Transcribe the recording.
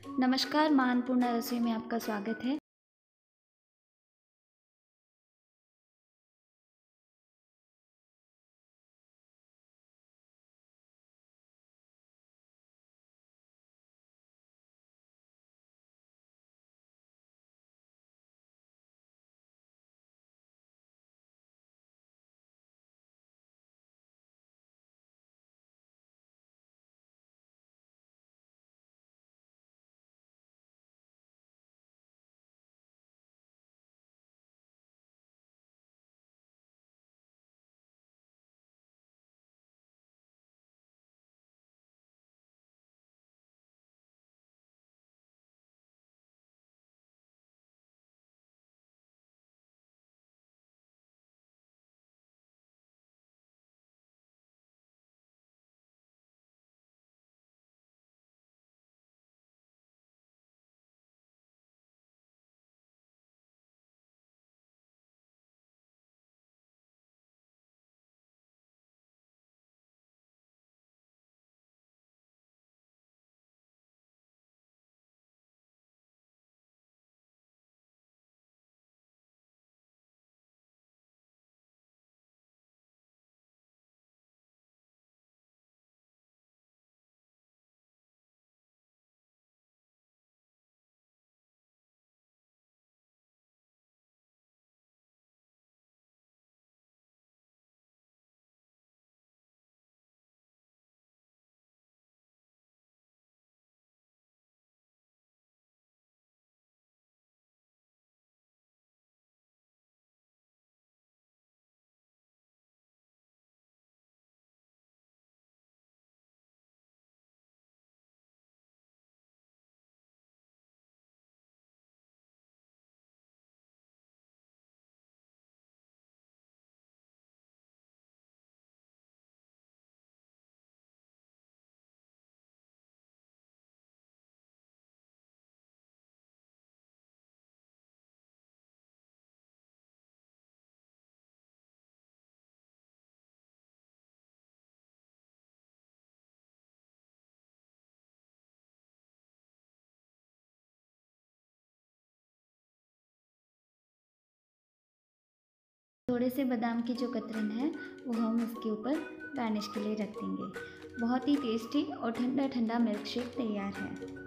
नमस्कार, माँ अन्नपूर्णा रसोई में आपका स्वागत है। थोड़े से बादाम की जो कतरन है वो हम इसके ऊपर गार्निश के लिए रख देंगे। बहुत ही टेस्टी और ठंडा ठंडा मिल्क शेक तैयार है।